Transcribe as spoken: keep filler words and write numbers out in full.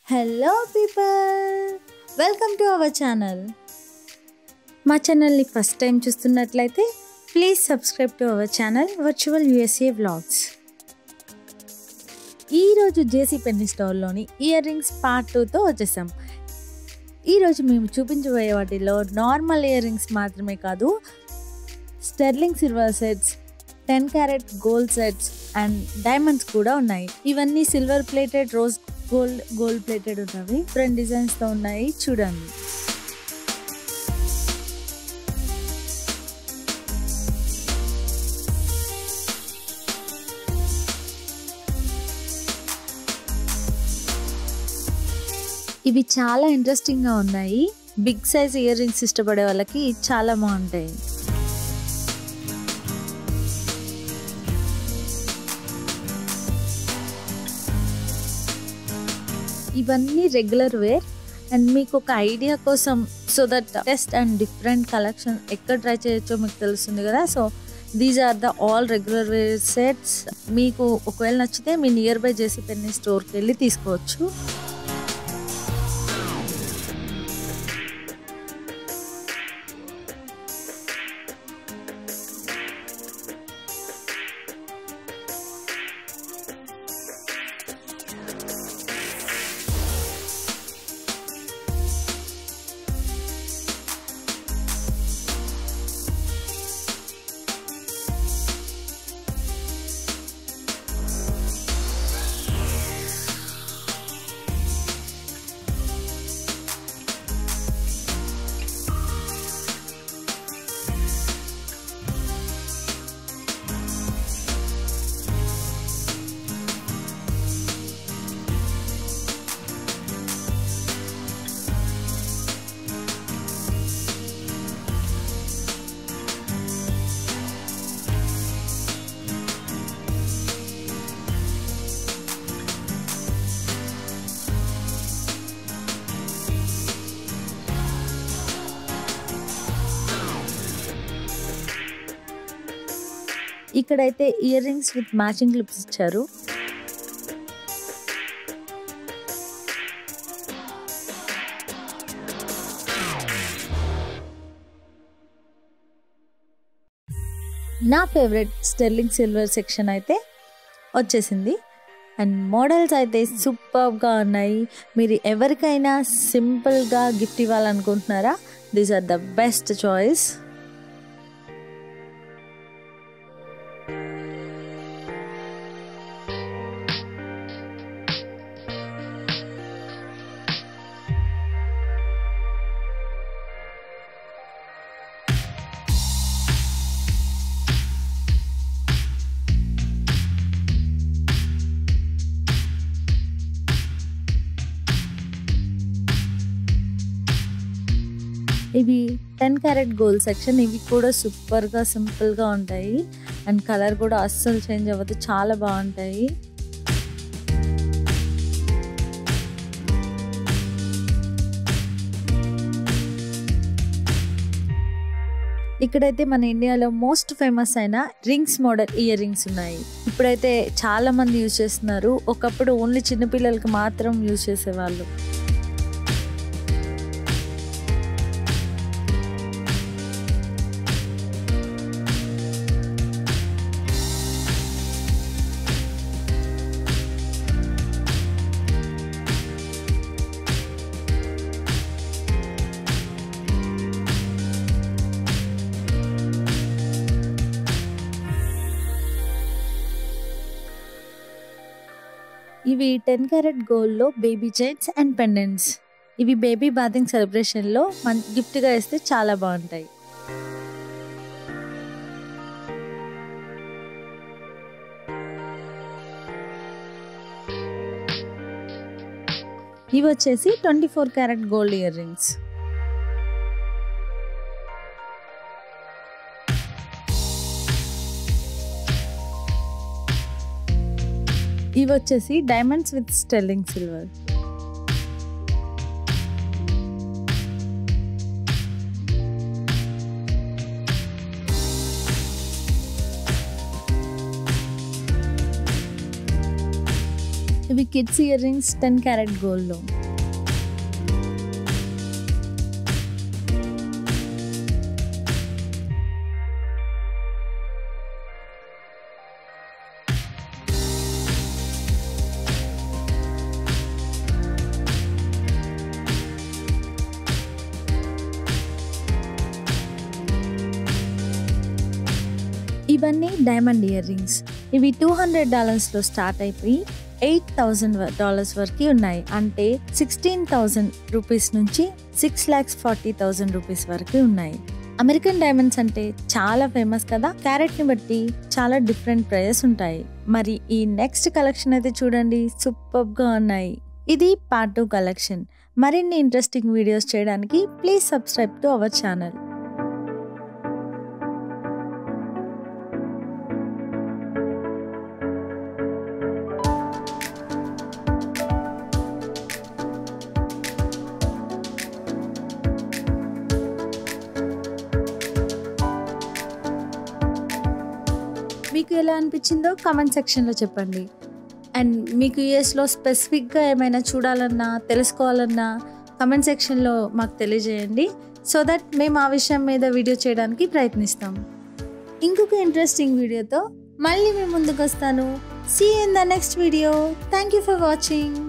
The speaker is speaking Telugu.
Hello people, welcome to our channel. మా ఛానల్ని ఫస్ట్ టైం చూస్తున్నట్లయితే please subscribe to our channel virtual USA vlogs. ఈరోజు జేసీ పెన్నీ స్టోర్లోని ఇయర్ రింగ్స్ పార్ట్ టూతో వచ్చేసాం. ఈరోజు మేము చూపించబోయే వాటిలో నార్మల్ ఇయర్ రింగ్స్ మాత్రమే కాదు, sterling silver sets, ten carat gold sets and diamonds కూడా ఉన్నాయి. ఇవన్నీ silver plated, rose gold gold plated ఉన్నవి. డిఫరెంట్ డిజైన్స్తో ఉన్నాయి, చూడండి. ఇవి చాలా ఇంట్రెస్టింగ్గా ఉన్నాయి. బిగ్ సైజ్ ఇయర్ రింగ్స్ ఇష్టపడే వాళ్ళకి చాలా బాగుంటాయి. ఇవన్నీ రెగ్యులర్ వేర్ అండ్ మీకు ఒక ఐడియా కోసం, so that test and different collection ఎక్కడ ట్రై చేయొచ్చో మీకు తెలుస్తుంది కదా. So these are the all regular wear sets. మీకు ఒకవేళ నచ్చితే మీ నియర్ బై జేసీ పెన్నీ స్టోర్కి వెళ్ళి తీసుకోవచ్చు. ఇక్కడైతే earrings with matching clips ఇచ్చారు. నా ఫేవరెట్ స్టెర్లింగ్ సిల్వర్ సెక్షన్ అయితే వచ్చేసింది అండ్ మోడల్స్ అయితే సూపర్గా ఉన్నాయి. మీరు ఎవరికైనా సింపుల్గా గిఫ్ట్ ఇవ్వాలనుకుంటున్నారా? These are the best choice. ఇవి టెన్ క్యారెట్ గోల్డ్ సెక్షన్. ఇవి కూడా సూపర్గా సింపుల్గా ఉంటాయి అండ్ కలర్ కూడా అస్సలు చేంజ్ అవ్వదు, చాలా బాగుంటాయి. ఇక్కడైతే మన ఇండియాలో మోస్ట్ ఫేమస్ అయిన రింగ్స్ మోడల్ ఇయర్ రింగ్స్ ఉన్నాయి. ఇప్పుడైతే చాలా మంది యూజ్ చేస్తున్నారు. ఒకప్పుడు ఓన్లీ చిన్నపిల్లలకి మాత్రం యూజ్ చేసేవాళ్ళు. ఇవి టెన్ క్యారెట్ గోల్డ్లో బేబీ చైన్స్ అండ్ పెండెంట్స్. ఇవి బేబీ బాతింగ్ సెలబ్రేషన్లో మన గిఫ్ట్గా ఇస్తే చాలా బాగుంటాయి. ఇవి వచ్చేసి twenty four carat gold earrings. ఇవి వచ్చేసి డైమండ్స్ విత్ స్టెర్లింగ్ సిల్వర్. ఇవి kids earrings ten carat గోల్డ్లో. ఇవన్నీ డైమండ్ ఇయర్ రింగ్స్. ఇవి టూ హండ్రెడ్ డాలర్స్లో స్టార్ట్ అయిపోయి ఎయిట్ థౌజండ్ డాలర్స్ వరకు ఉన్నాయి. అంటే సిక్స్టీన్ థౌజండ్ రూపీస్ నుంచి six lakhs forty thousand rupees వరకు ఉన్నాయి. అమెరికన్ డైమండ్స్ అంటే చాలా ఫేమస్ కదా, క్యారెట్ని బట్టి చాలా డిఫరెంట్ ప్రైజెస్ ఉంటాయి. మరి ఈ నెక్స్ట్ కలెక్షన్ అయితే చూడండి, సూపర్గా ఉన్నాయి. ఇది పార్ట్ టూ కలెక్షన్. మరిన్ని ఇంట్రెస్టింగ్ వీడియోస్ చేయడానికి please subscribe to our channel. మీకు ఎలా అనిపించిందో కామెంట్ సెక్షన్లో చెప్పండి. అండ్ మీకు యూఎస్లో స్పెసిఫిక్గా ఏమైనా చూడాలన్నా తెలుసుకోవాలన్నా కామెంట్ సెక్షన్లో మాకు తెలియజేయండి. సో దట్ మేము ఆ విషయం మీద వీడియో చేయడానికి ప్రయత్నిస్తాం. ఇంకొక ఇంట్రెస్టింగ్ వీడియోతో మళ్ళీ మేము ముందుకు వస్తాను. See you in the next video. Thank you for watching.